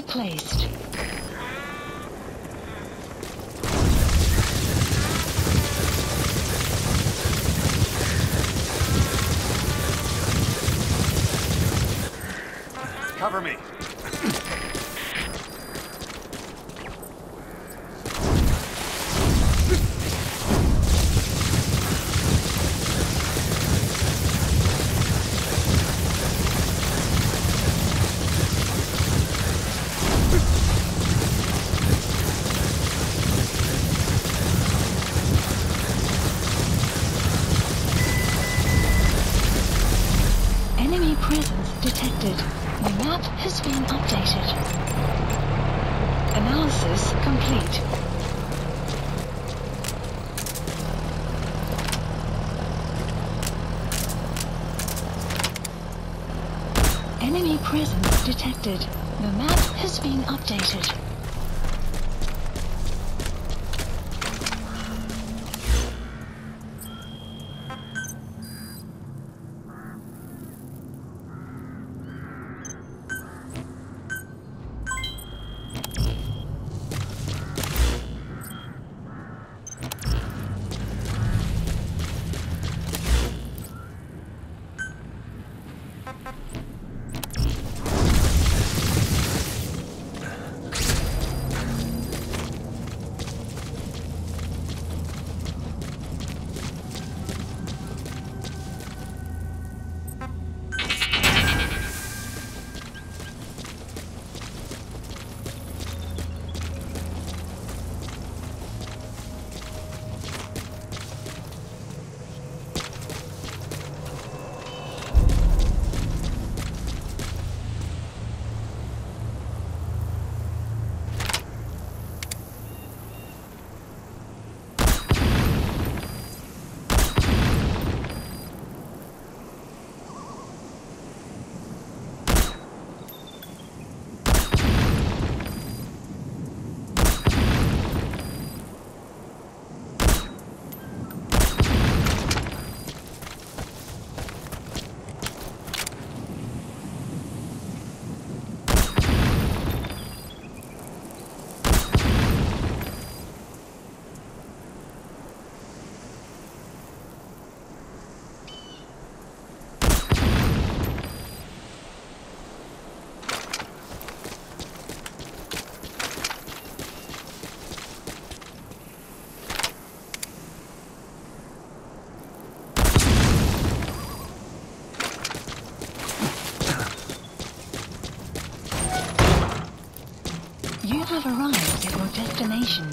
placed. Cover me. Enemy presence detected. The map has been updated. Analysis complete. Enemy presence detected. The map has been updated. You have arrived at your destination.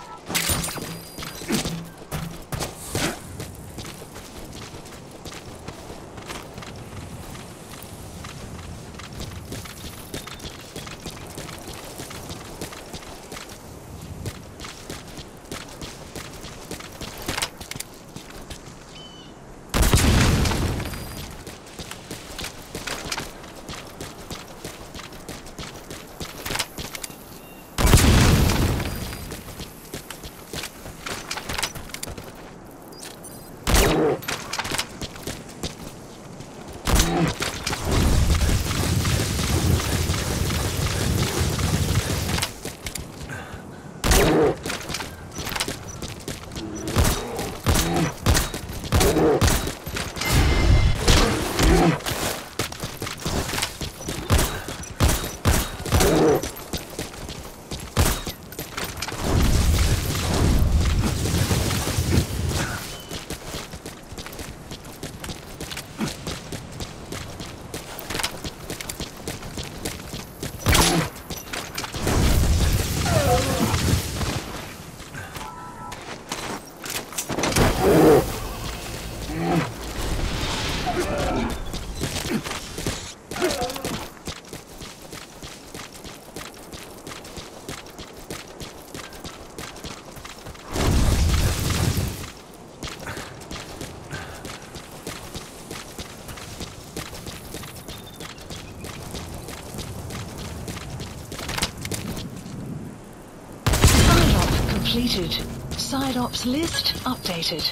Completed. Side ops list updated.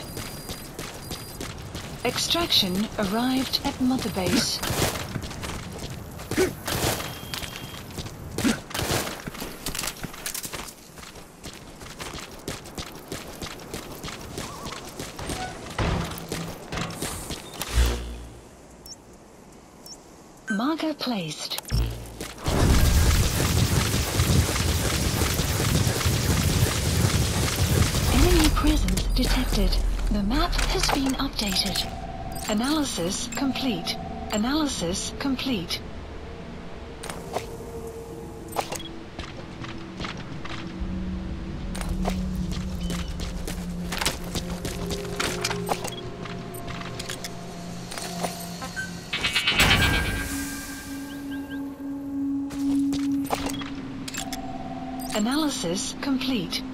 Extraction arrived at Mother Base. Marker placed. Enemy presence detected. The map has been updated. Analysis complete. Analysis complete. Analysis complete.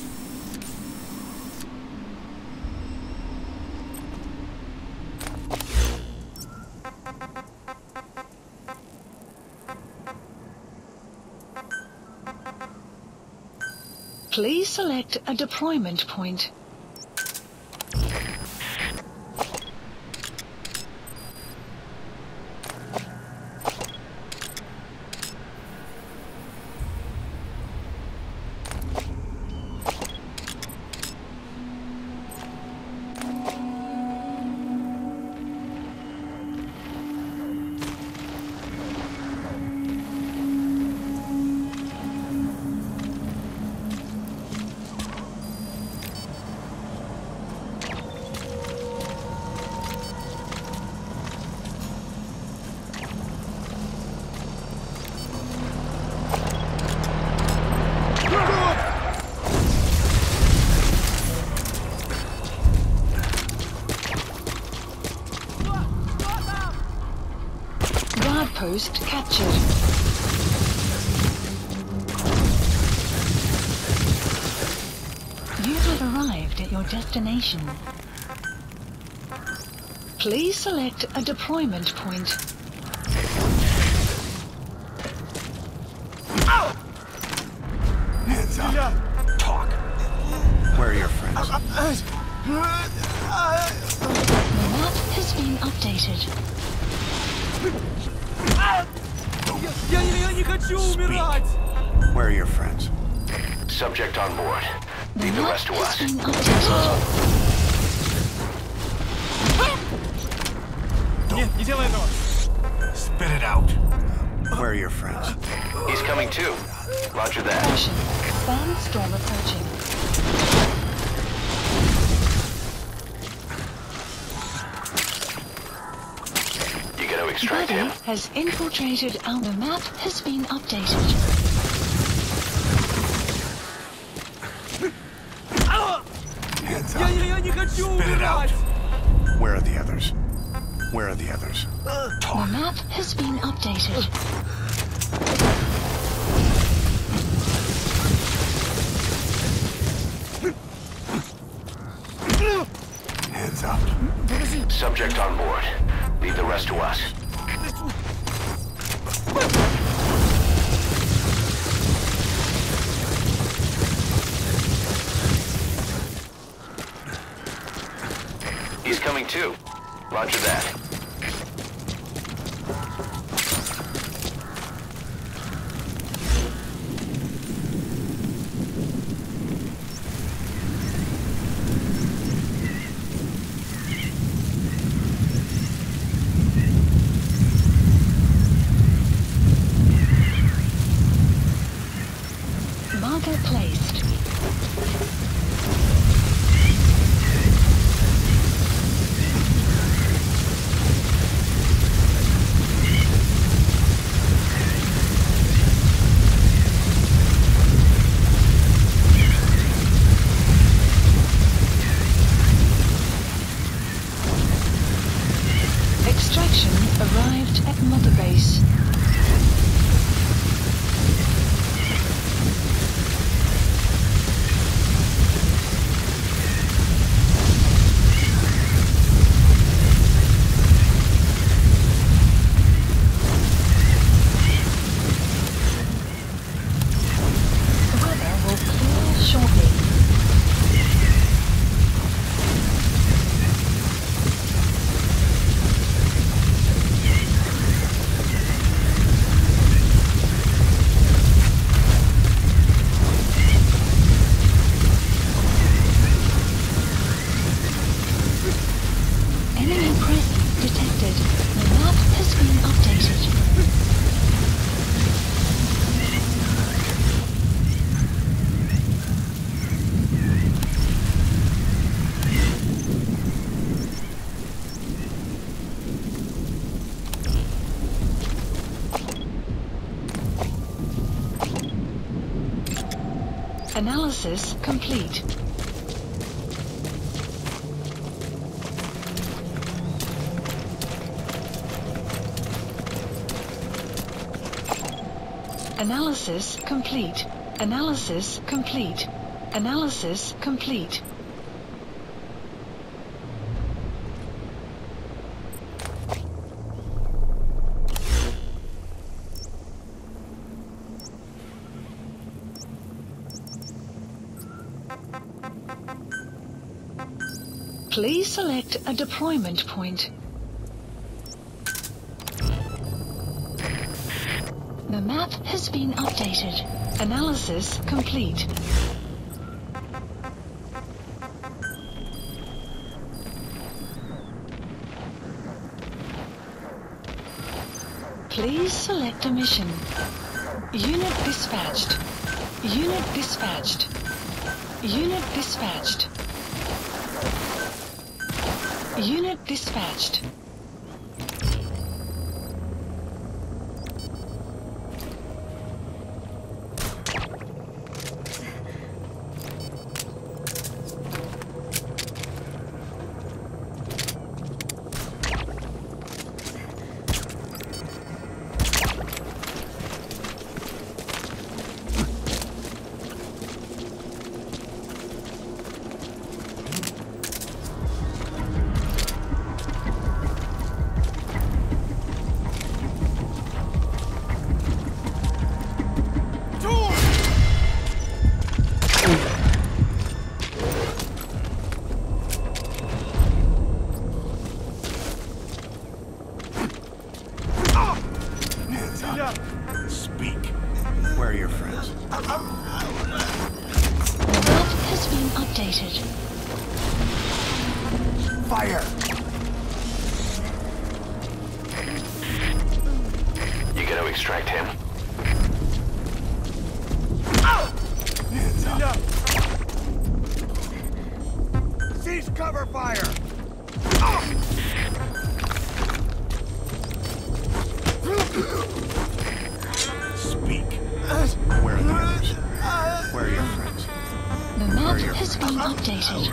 Please select a deployment point. Post captured. You have arrived at your destination. Please select a deployment point. Hands up. Talk. Where are your friends? The map has been updated. Я не хочу умирать! Where are your friends? Subject on board. The Leave the map rest to has us. been updated. Не делай этого! Spit it out. Where are your friends? He's coming too. Roger that. Caution. Sandstorm approaching. You got to extract him. Buddy has infiltrated our... The map has been updated. Hands up. Я не хочу Spit it out. умирать! Where are the others? Where are the others? The Talk. map has been updated. Hands up. Subject on board. Leave the rest to us. He's coming too. Roger that. Marker placed. Extraction arrived at Mother Base. Analysis complete. Analysis complete. Analysis complete. Analysis complete. Please select a deployment point. The map has been updated. Analysis complete. Please select a mission. Unit dispatched. Unit dispatched. Unit dispatched. Unit dispatched. Speak. Where are your friends? The map has been updated. Fire! You gonna extract him? Hands up. Cease cover fire! Speak. Where are the others? Where are your friends? The map has been updated.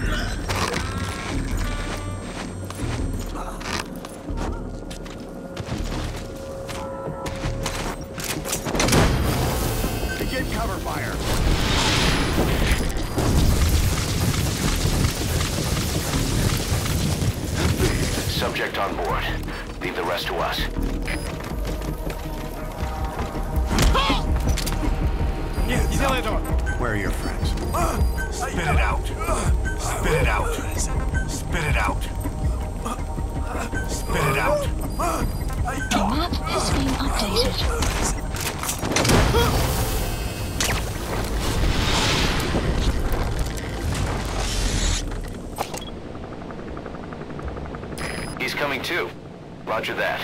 Begin cover fire! Subject on board. Leave the rest to us. Не делай этого! Where are your friends? Spit it out! Spit it out! Spit it out! Spit it out! The map has been updated. He's coming too. Roger that.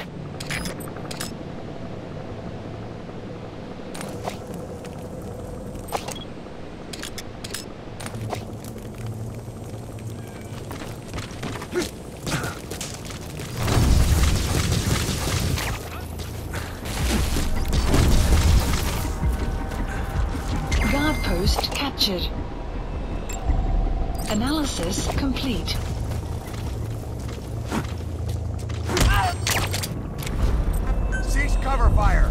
Guard post captured. Analysis complete. Cease cover fire!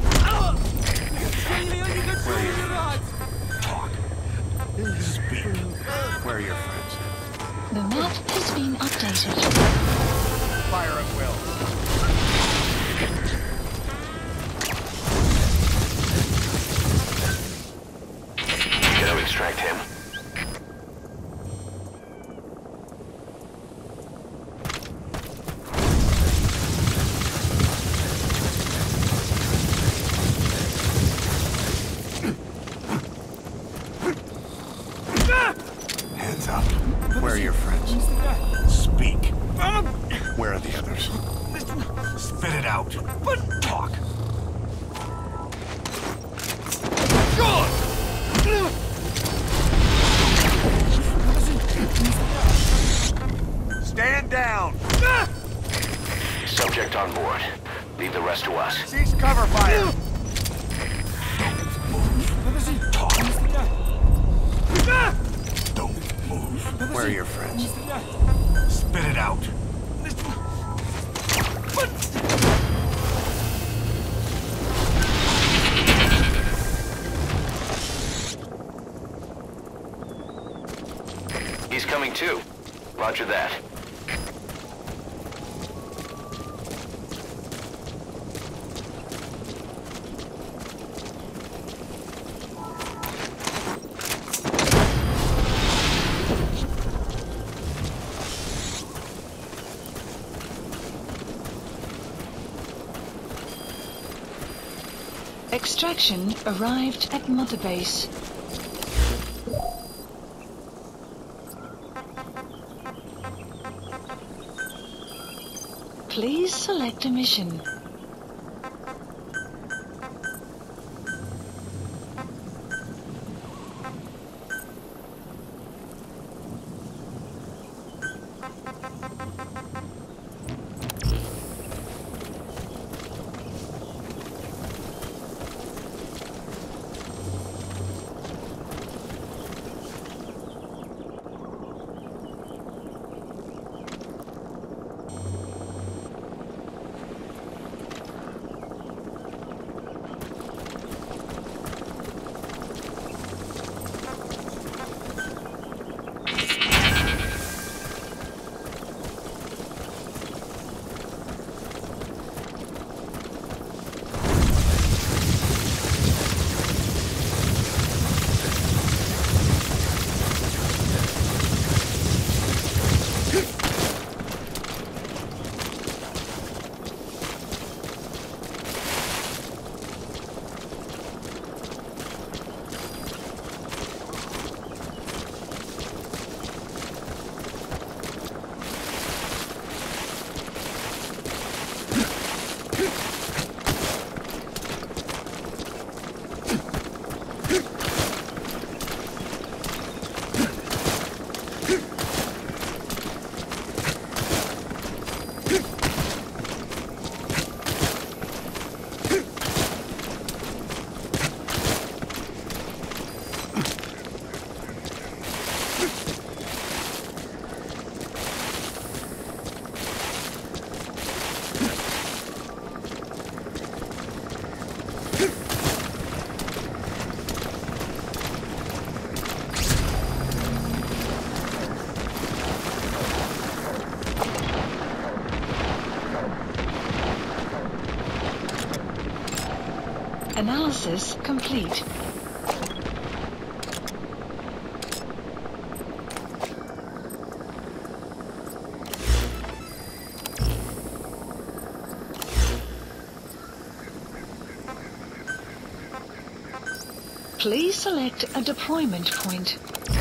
Talk. Speak. Where are your friends? The map has been updated. Fire at will. Gonna extract him. Hands up. Where are your friends? Speak. Where are the others? Spit it out. Talk. Stand down. Subject on board. Leave the rest to us. Cease cover fire. Where are your friends? Spit it out. He's coming too. Roger that. Extraction arrived at Mother Base. Please select a mission. Analysis complete. Please select a deployment point.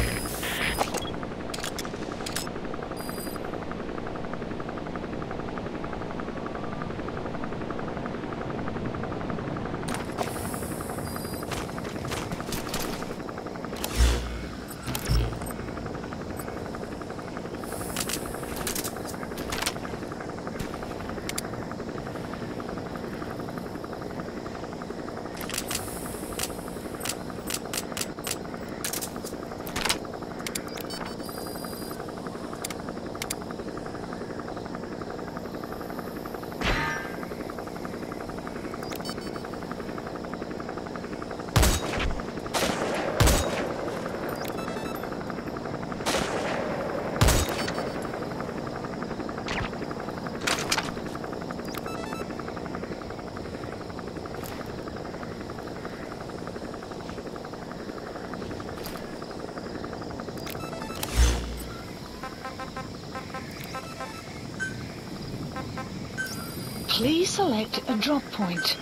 Please select a drop point.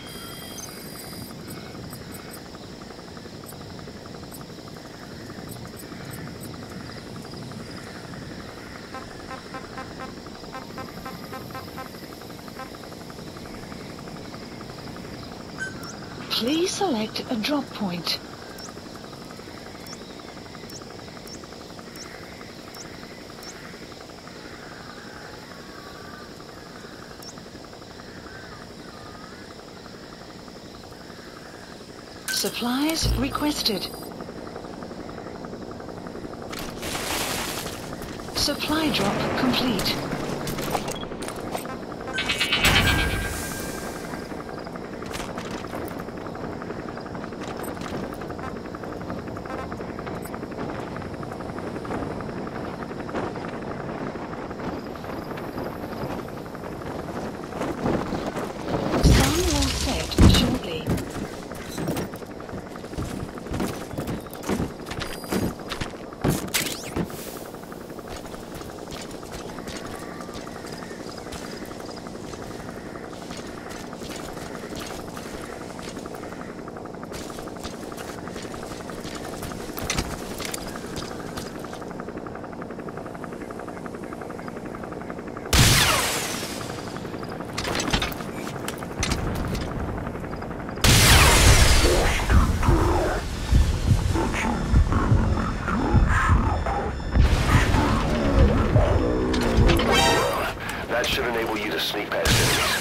Please select a drop point. Supplies requested. Supply drop complete. Sun will set shortly. That should enable you to sneak past enemies.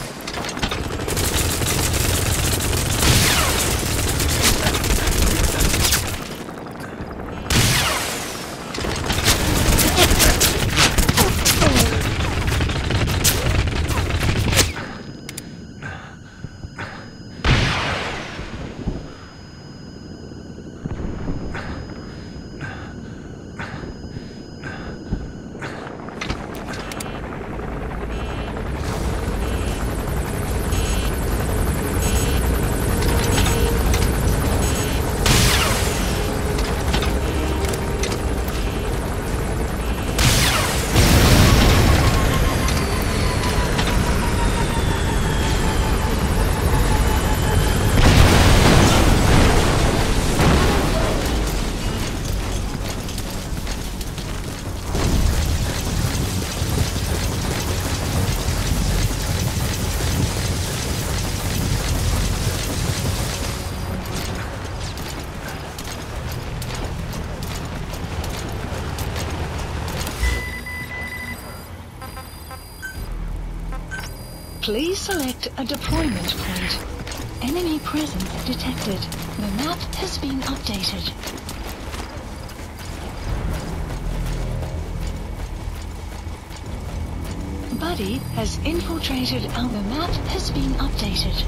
Please select a deployment point. Enemy presence detected. The map has been updated. Buddy has infiltrated our map has been updated.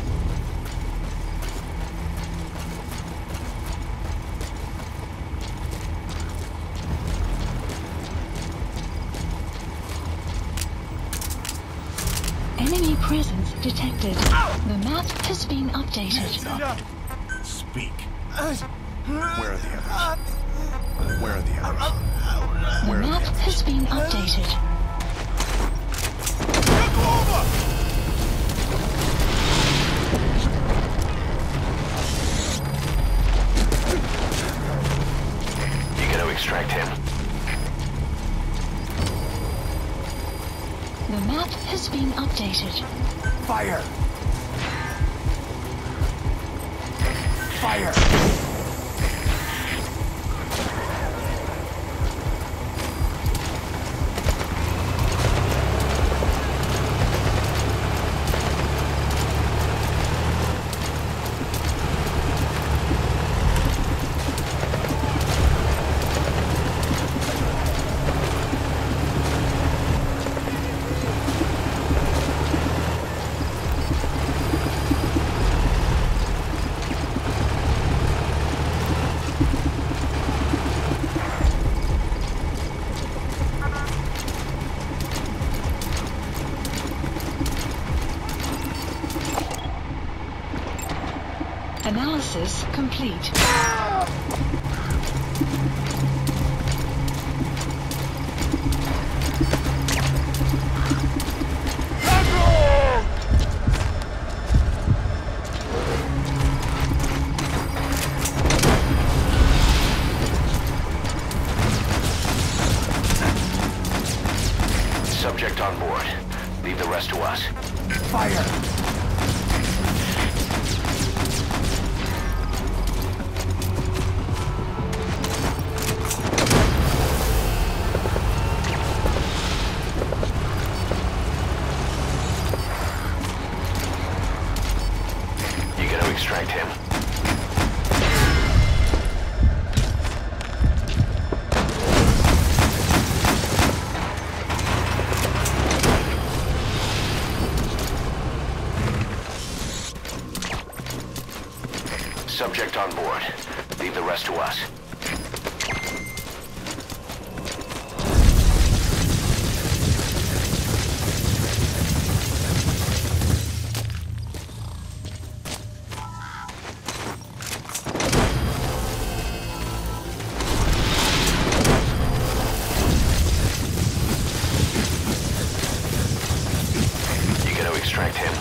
Enemy presence detected. The map has been updated. Speak. Where are the others? Where are the others? The Where are map the others? has been updated. You gotta extract him. The map has been updated. Fire! Fire! Analysis complete. Subject on board. Leave the rest to us. Fire! You gotta extract him. Subject on board. Leave the rest to us. You gotta extract him.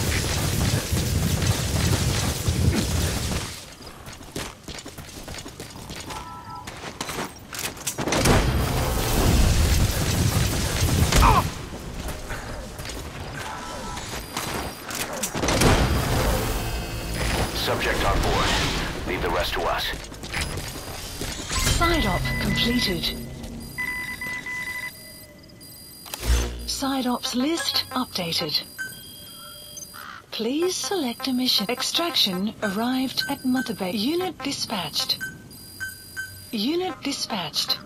Subject on board. Leave the rest to us. Side op completed. Side ops list updated. Please select a mission. Extraction arrived at Mother Base. Unit dispatched. Unit dispatched.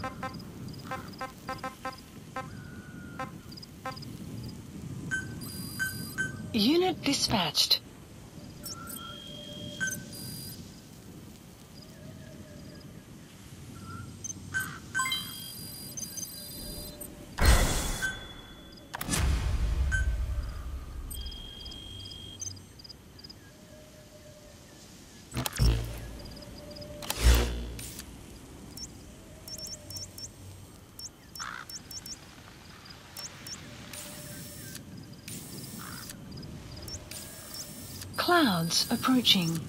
Unit dispatched. Clouds approaching.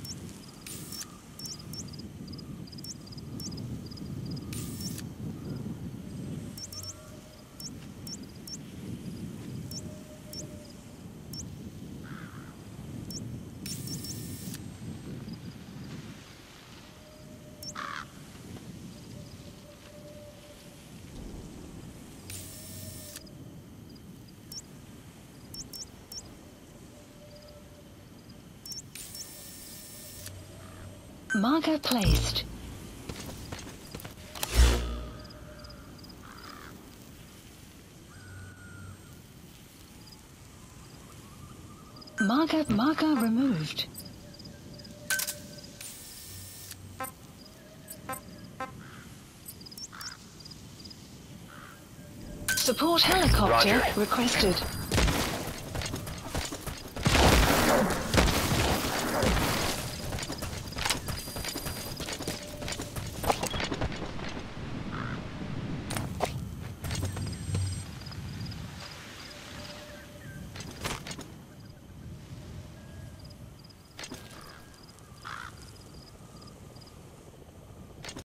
Marker placed. Marker removed. Support helicopter Roger. requested.